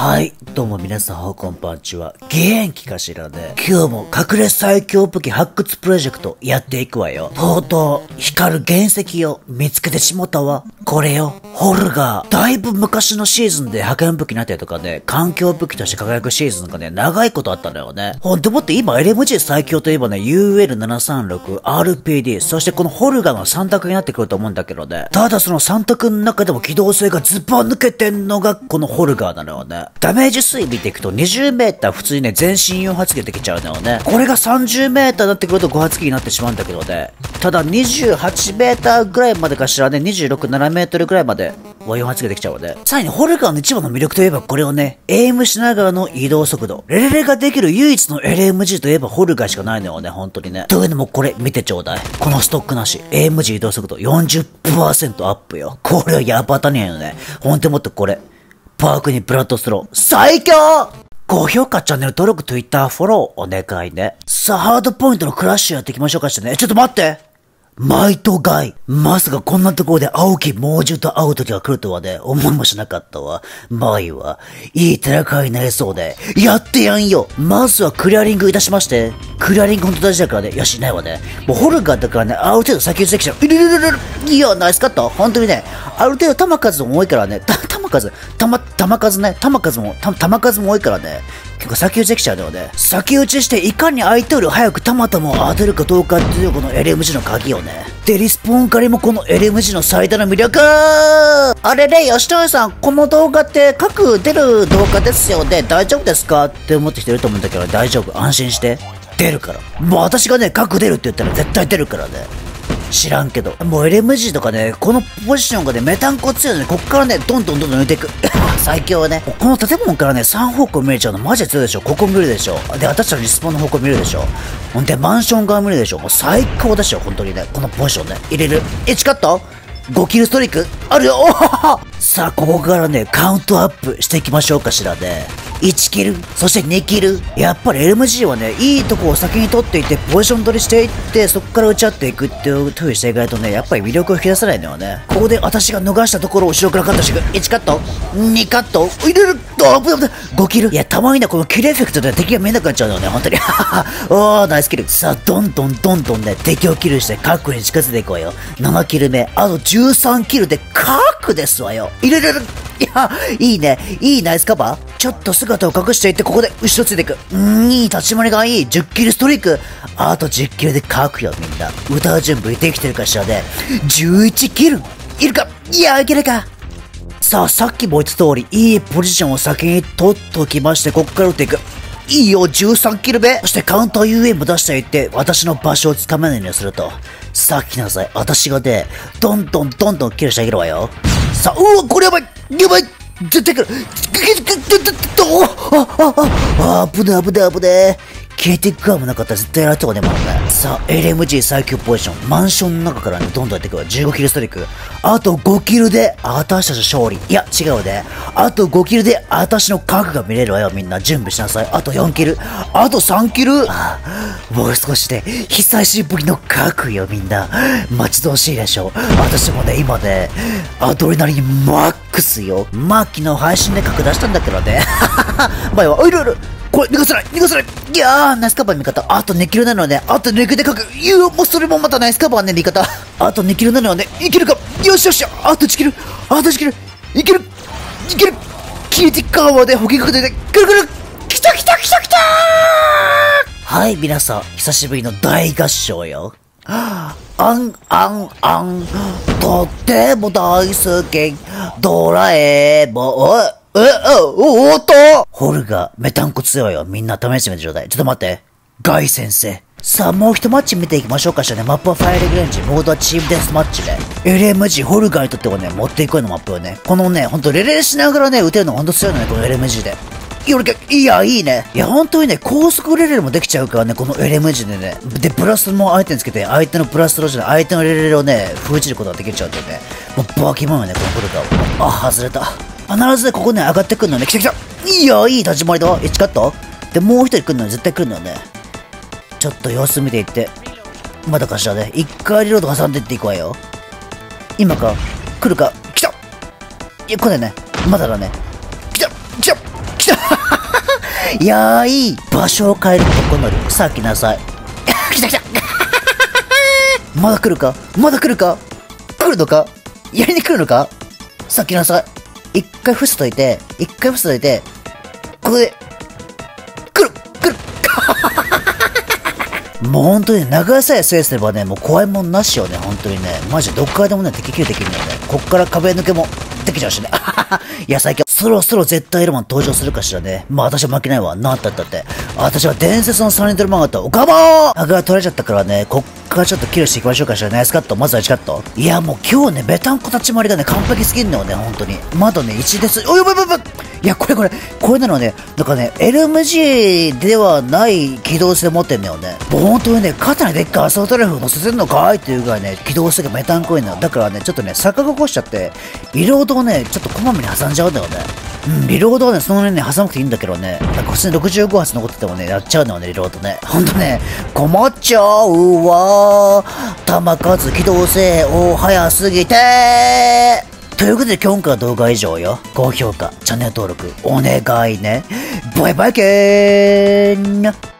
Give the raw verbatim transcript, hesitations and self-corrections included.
はい。どうも皆さん、こんばんちは。元気かしらね。今日も隠れ最強武器発掘プロジェクトやっていくわよ。とうとう、光る原石を見つけてしもたわ。これよ。ホルガー。だいぶ昔のシーズンで派遣武器になったりとかね、環境武器として輝くシーズンがね、長いことあったんだよね。ほんともって今 エルエムジー 最強といえばね、ユーエルななさんろく、アールピーディー、そしてこのホルガーのさん択になってくると思うんだけどね。ただそのさん択の中でも機動性がズバ抜けてんのがこのホルガーなのよね。ダメージ推移見ていくとにじゅうメーター普通にね、全身よん発撃できちゃうのよね。これがさんじゅうメーターになってくるとご発撃になってしまうんだけどね。ただにじゅうはちメーターぐらいまでかしらね、にじゅうろく、ななメートルぐらいまではよん発撃できちゃうので。さらにホルガーの一番の魅力といえばこれをね、エイムしながらの移動速度。レレレができる唯一の エルエムジー といえばホルガーしかないのよね、本当にね。というのもこれ見てちょうだい。このストックなし、エイムジー 移動速度 よんじゅっパーセント アップよ。これはやばたねえよね。ほんともっとこれ。パークにブラッドスロー、最強！高評価、チャンネル登録、Twitter フォローお願いね。さあ、ハードポイントのクラッシュやっていきましょうかしてね。ちょっと待ってマイトガイ。まさかこんなところで青き猛獣と会う時が来るとはね、思いもしなかったわ。まあいいわ。いい戦いになりそうで、やってやんよ。まずはクリアリングいたしまして。クリアリングほんと大事だからね。よし、ないわね。もうホルガーだからね、ある程度先打ちできちゃう。いるるるるる。いや、ナイスカット。ほんとにね、ある程度弾数も多いからね、た、弾数、弾、弾数ね、弾数も、た、弾数も多いからね。結構先打ちできちゃうのよね。先打ちしていかに相手より早くたまたま当てるかどうかっていうこの エルエムジー の鍵よね。で、リスポーン狩りもこの エルエムジー の最大の魅力。あれれ、吉野さん、この動画って各出る動画ですよね。大丈夫ですかって思ってきてると思うんだけど、大丈夫。安心して。出るから。もう私がね、各出るって言ったら絶対出るからね。知らんけど。もう エルエムジー とかね、このポジションがね、メタンコ強いので、こっからね、どんどんどんどん抜いていく。最強はね、この建物からね、さん方向見れちゃうのマジで強いでしょ。ここ見るでしょ。で、私たちのリスポンの方向見るでしょ。ほんで、マンション側見るでしょ。もう最高でしょ、本当にね。このポジションね。入れる。いちカット ?ご キルストリークあるよ。おははさあ、ここからね、カウントアップしていきましょうかしらね。いちキル、そしてにキル。やっぱり エルエムジー はね、いいとこを先に取っていって、ポジション取りしていって、そこから打ち合っていくっていう風にしていかないとね、やっぱり魅力を引き出せないのよね。ここで私が逃したところを後ろからカットしていく。いちカット ?に カット入れるあぶぶごキル。いや、たまにね、このキルエフェクトで敵が見えなくなっちゃうのよね、本当に。おー、ナイスキル。さあ、どんどんどんどんね、敵をキルして、核に近づいていこうよ。ななキル目。あとじゅうさんキルで、核ですわよ。入れれる。いや、いいね。いいナイスカバー。ちょっと姿を隠していって、ここで後ろついていく。うーん、いい立ち回りがいい。じゅっキルストリーク。あとじゅっキルで核よ、みんな。歌う準備できてるかしらね。じゅういちキル。いるかいや、いけるか。さあ、さっきも言った通り、いいポジションを先に取っときまして、こっから打っていく。いいよ、じゅうさんキル目。そしてカウンター ユーエー も出していって、私の場所をつかめないようにすると。さあ、来なさい。私がね、どんどんどんどんキルしてあげるわよ。さあ、うわ、これやばいやばい絶対来るあ、あ、あ、あ、危ね危ね危ね消えていくかもなかったら絶対やられた方がね、もうね。さあ、エルエムジー 最強ポジション。マンションの中からね、どんどんやっていくわ。じゅうごキルストリーク。あとごキルで、私たち勝利。いや、違うね。あとごキルで、私の核が見れるわよ。みんな準備しなさい。あとよんキル。あとさんキル。ああ、もう少しで、久しぶりの核よ、みんな。待ち遠しいでしょ。私もね、今ね、アドレナリンマックスよ。まあ、昨日配信で核出したんだけどね。前は、おいろいろ。これ、逃がさない逃がさないいやー、ナイスカバーの味方。あとにキルなのね。あとにキルで書く。いや、もうそれもまたナイスカバーね、味方。あとにキルなのね。いけるかよしよしあといちキルあといちキルいけるいけるキリティカーまで補給かけてて、くるくる来た来た来た来たーはい、皆さん、久しぶりの大合唱よ。あん、あん、あん、とっても大好き、ドラえもん。え、お、おっとホルガー、メタンコ強いよ。みんな試してみてちょうだい。ちょっと待って。ガイ先生。さあ、もう一マッチ見ていきましょうかしらね。マップはファイアリングレンジ、モードはチームデスマッチで。エルエムジー、ホルガーにとってはね、持っていくようなマップをね。このね、ほんとレレレしながらね、撃てるのがほんと強いのね、この エルエムジー で。いや、俺か、いや、いいね。いや、ほんとにね、高速レレレもできちゃうからね、この エルエムジー でね。で、プラスも相手につけて、相手のプラスロジで相手のレレレをね、封じることができちゃうんだよね。もうバキモンよね、このホルガーを。あ、外れた。必ずね、ここね、上がってくるのね。来た来たいや、いい立ち回りだ。いちカットで、もう一人来るのに絶対来るのよね。ちょっと様子見ていって。まだかしらね。一回リロード挟んでいっていくわよ。今か来るか来たいや、来ないね。まだだね。来た来た来やーい場所を変えるとこ乗り。さあ来なさい。来た来たまだ来るかまだ来るか来るのかやりに来るのかさあ来なさい。一回伏せといて、一回伏せといて、ここで、来る来るもう本当に長さえ制すればね、もう怖いもんなしよね、本当にね。マジでどっからでもね、敵キルできるんだよね。こっから壁抜けもできちゃうしね。いや、最強。そろそろ絶対エロマン登場するかしらね。まあ私は負けないわ。なんたったって。私は伝説のサニドルマンガと、おかもーあが取られちゃったからね、こっからちょっとキルしていきましょうかしら。ナイスカット。まずはいちカット。いや、もう今日ね、ベタンコ立ち回りがね、完璧すぎんのよね、本当に。まだね、いちです。おいやばいやばいやばいいや、これこれ、これなのね、なんかね、エルエムジー ではない機動性持ってんだよね。もう本当にね、肩にでっかいアサルトライフル乗せてんのかいっていうぐらいね、機動性がメタンコいのよ。だからね、ちょっとね、逆が起こしちゃって、リロードをね、ちょっとこまめに挟んじゃうんだよね。うん、リロードはね、その辺ね、挟まなくていいんだけどね、なんか普通にろくじゅうご発残っててもね、やっちゃうのよね、リロードね。ほんとね、困っちゃうわー。弾数、機動性、お早すぎてーということで今回は動画は以上よ。高評価、チャンネル登録、お願いね。バイバイけーん。